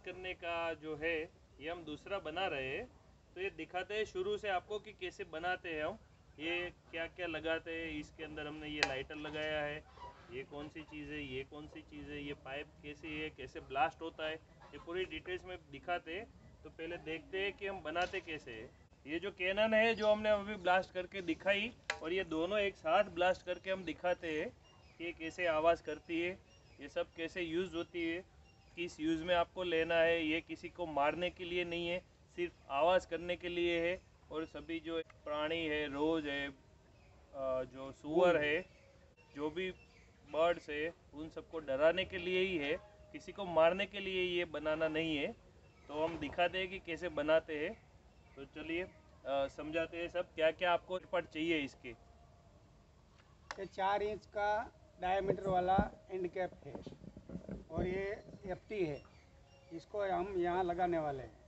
करने का जो है ये हम दूसरा बना रहे हैं। तो ये दिखाते हैं शुरू से आपको कि कैसे बनाते हैं हम, ये क्या क्या लगाते हैं। इसके अंदर हमने ये लाइटर लगाया है, ये कौन सी चीज़ है, ये कौन सी चीज़ है, ये पाइप कैसी है, कैसे ब्लास्ट होता है, ये पूरी डिटेल्स में दिखाते हैं। तो पहले देखते हैं कि हम बनाते कैसे हैं। ये जो कैनन है जो हमने अभी ब्लास्ट करके दिखाई, और ये दोनों एक साथ ब्लास्ट करके हम दिखाते हैं कि ये कैसे आवाज़ करती है, ये सब कैसे यूज़ होती है, किस यूज़ में आपको लेना है। ये किसी को मारने के लिए नहीं है, सिर्फ आवाज़ करने के लिए है। और सभी जो प्राणी है, रोज है, जो सुअर है, जो भी बर्ड्स है, उन सबको डराने के लिए ही है, किसी को मारने के लिए ये बनाना नहीं है। तो हम दिखाते हैं कि कैसे बनाते हैं। तो चलिए समझाते हैं सब क्या क्या आपको पार्ट चाहिए इसके। ये 4 इंच का डायमीटर वाला एंड कैप है और ये एफटी है, इसको हम यहाँ लगाने वाले हैं।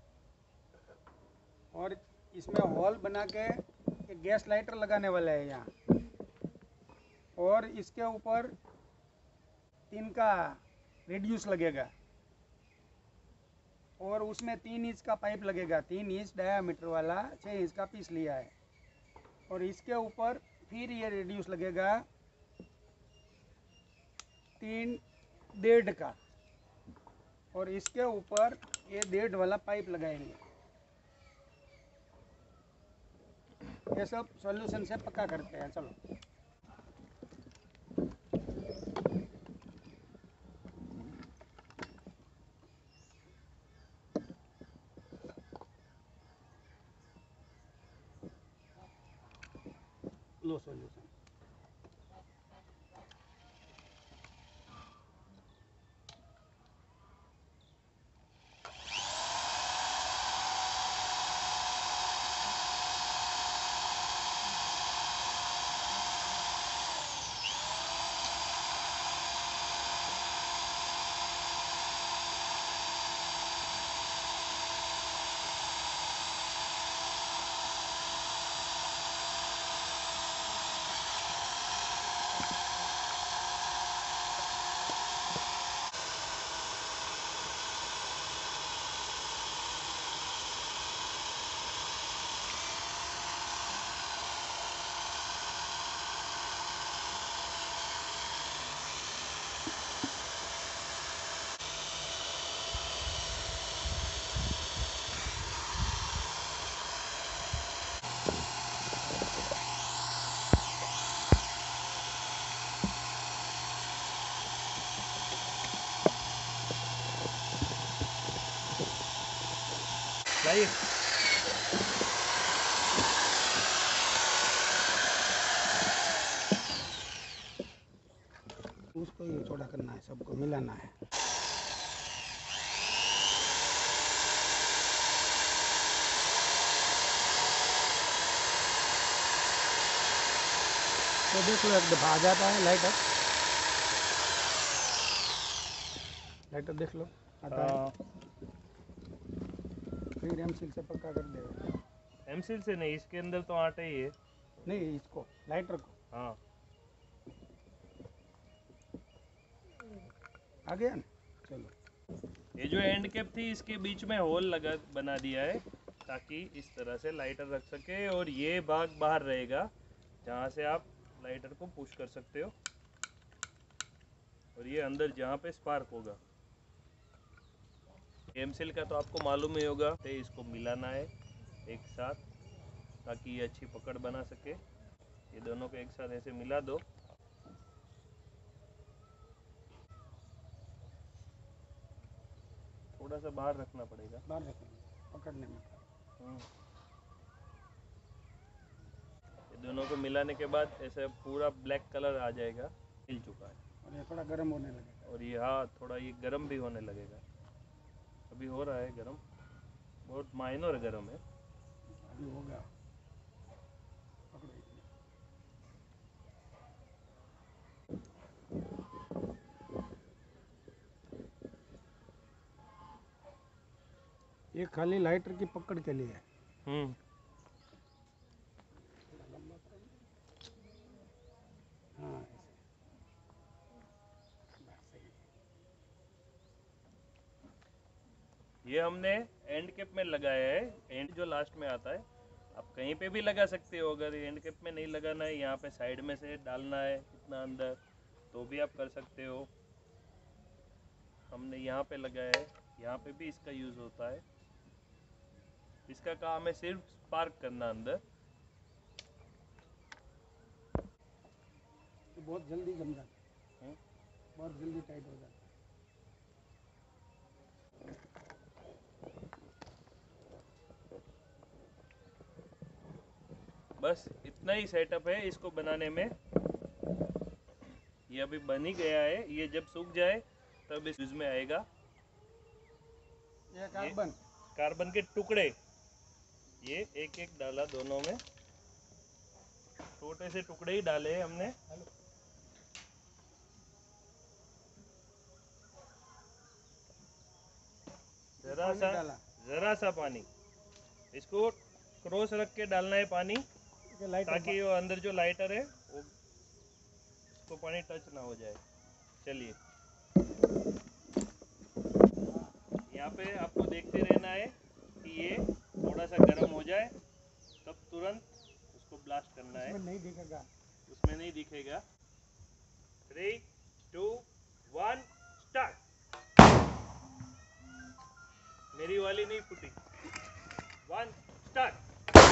और इसमें होल बना के एक गैस लाइटर लगाने वाले हैं यहाँ, और इसके ऊपर 3 का रेडियस लगेगा, और उसमें 3 इंच का पाइप लगेगा, 3 इंच डायामीटर वाला 6 इंच का पीस लिया है। और इसके ऊपर फिर ये रेडियस लगेगा 3 1.5 का, और इसके ऊपर ये 1.5 वाला पाइप लगाएंगे। ये सब सॉल्यूशन से पक्का करते हैं। चलो लो सॉल्यूशन। लाइए उसको ये चौड़ा करना है, सबको मिलाना है। तो देख लो, एक दफा आ जाता है लाइटर। लाइटर देख लो आता है, फिर एमसील से पक्का कर देगा। एमसील से नहीं, इसके अंदर तो आटा ही है। नहीं, इसको लाइटर को। हाँ, आ गया ना। चलो, ये जो एंड कैप थी इसके बीच में होल लगा बना दिया है ताकि इस तरह से लाइटर रख सके, और ये भाग बाहर रहेगा जहाँ से आप लाइटर को पुश कर सकते हो, और ये अंदर जहाँ पे स्पार्क होगा। एमसील का तो आपको मालूम ही होगा, तो इसको मिलाना है एक साथ ताकि ये अच्छी पकड़ बना सके। ये दोनों को एक साथ ऐसे मिला दो। थोड़ा सा बाहर रखना पड़ेगा। बाहर रखेंगे पकड़ने में। ये दोनों को मिलाने के बाद ऐसे पूरा ब्लैक कलर आ जाएगा, मिल चुका है। और ये थोड़ा गर्म होने लगेगा। और ये हाँ, थोड़ा ये गर्म भी होने लगेगा। अभी हो रहा है गर्म, बहुत माइनर गर्म है। अभी होगा। पकड़ो इसमें। ये खाली लाइटर की पकड़ के लिए है। हाँ, ऐसे। बस सही है। ये हमने एंड कैप में लगाया है, एंड जो लास्ट में आता है। आप कहीं पे भी लगा सकते हो, अगर एंड कैप में नहीं लगाना है, यहाँ पे साइड में से डालना है इतना अंदर, तो भी आप कर सकते हो। हमने यहाँ पे लगाया है, यहाँ पे भी इसका यूज़ होता है। इसका काम है सिर्फ स्पार्क करना अंदर। तो बहुत जल्दी जम जाता है, बहुत जल्दी टाइट हो जाता है। बस इतना ही सेटअप है इसको बनाने में। ये अभी बन ही गया है, ये जब सूख जाए तब इस यूज में आएगा। ये कार्बन के टुकड़े, ये एक एक डाला दोनों में, छोटे से टुकड़े ही डाले हमने। जरा सा पानी, इसको क्रॉस रख के डालना है पानी, ताकि वो अंदर जो लाइटर है वो उसको पानी टच ना हो जाए। चलिए, यहाँ पे आपको देखते रहना है कि ये थोड़ा सा गर्म हो जाए, तब तुरंत उसको ब्लास्ट करना है। उसमें नहीं दिखेगा, उसमें नहीं दिखेगा। 3, 2, 1 स्टार्ट। मेरी वाली नहीं फूटी। 1 स्टार्ट।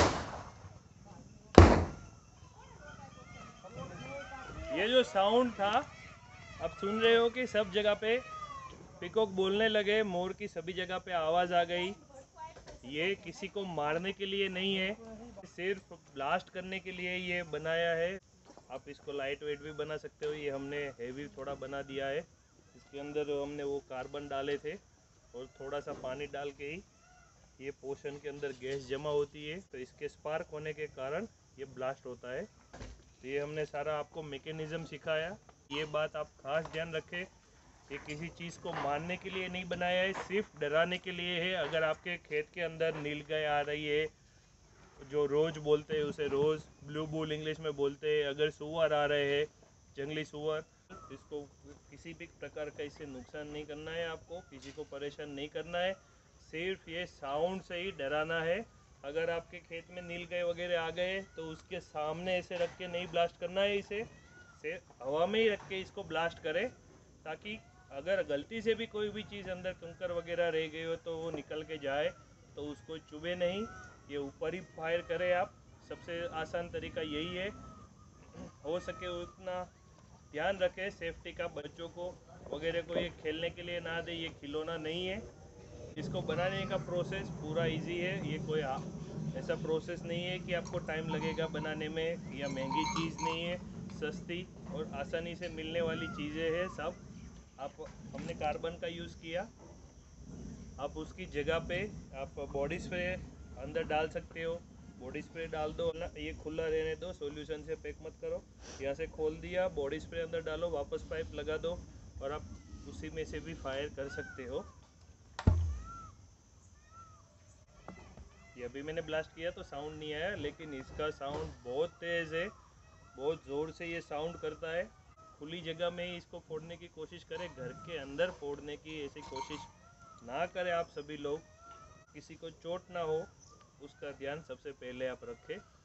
ये जो साउंड था, अब सुन रहे हो कि सब जगह पे पिकॉक बोलने लगे, मोर की सभी जगह पे आवाज़ आ गई। ये किसी को मारने के लिए नहीं है, सिर्फ ब्लास्ट करने के लिए ये बनाया है। आप इसको लाइट वेट भी बना सकते हो। ये हमने हेवी थोड़ा बना दिया है। इसके अंदर हमने वो कार्बन डाले थे और थोड़ा सा पानी डाल के ही ये पोर्शन के अंदर गैस जमा होती है, तो इसके स्पार्क होने के कारण ये ब्लास्ट होता है। तो ये हमने सारा आपको मैकेनिज़्म सिखाया। ये बात आप खास ध्यान रखें कि किसी चीज़ को मारने के लिए नहीं बनाया है, सिर्फ डराने के लिए है। अगर आपके खेत के अंदर नीलगाय आ रही है, जो रोज बोलते हैं उसे रोज, ब्लू बुल इंग्लिश में बोलते हैं, अगर सुअर आ रहे हैं, जंगली सुअर, इसको किसी भी प्रकार का इससे नुकसान नहीं करना है, आपको किसी को परेशान नहीं करना है, सिर्फ ये साउंड से ही डराना है। अगर आपके खेत में नीलगाय वगैरह आ गए तो उसके सामने ऐसे रख के नहीं ब्लास्ट करना है, इसे से हवा में ही रख के इसको ब्लास्ट करें, ताकि अगर गलती से भी कोई भी चीज़ अंदर कंकर वगैरह रह गई हो तो वो निकल के जाए, तो उसको चुभे नहीं। ये ऊपर ही फायर करें आप, सबसे आसान तरीका यही है। हो सके उतना ध्यान रखें सेफ्टी का, बच्चों को वगैरह को ये खेलने के लिए ना दे, ये खिलौना नहीं है। इसको बनाने का प्रोसेस पूरा इजी है। ये कोई ऐसा प्रोसेस नहीं है कि आपको टाइम लगेगा बनाने में, या महंगी चीज़ नहीं है, सस्ती और आसानी से मिलने वाली चीज़ें हैं सब। आप हमने कार्बन का यूज़ किया। आप उसकी जगह पे आप बॉडी स्प्रे अंदर डाल सकते हो, बॉडी स्प्रे डाल दो, ये खुला रहने दो, सॉल्यूशन से पैक मत करो। यहाँ से खोल दिया, बॉडी स्प्रे अंदर डालो, वापस पाइप लगा दो और आप उसी में से भी फायर कर सकते हो। ये अभी मैंने ब्लास्ट किया तो साउंड नहीं आया, लेकिन इसका साउंड बहुत तेज़ है, बहुत ज़ोर से ये साउंड करता है। खुली जगह में ही इसको फोड़ने की कोशिश करें, घर के अंदर फोड़ने की ऐसी कोशिश ना करें आप सभी लोग। किसी को चोट ना हो उसका ध्यान सबसे पहले आप रखें।